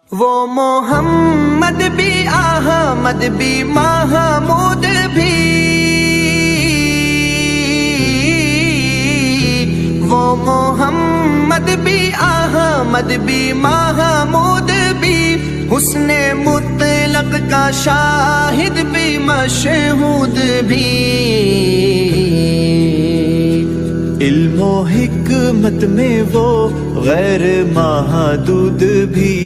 वो मोहम्मद भी अहमद भी महमूद भी, वो मोहम्मद भी अहमद भी महमूद भी, हुस्ने मुतलक का शाहिद भी मशहूद भी। इल्मो हिकमत में वो गैर महदूद भी,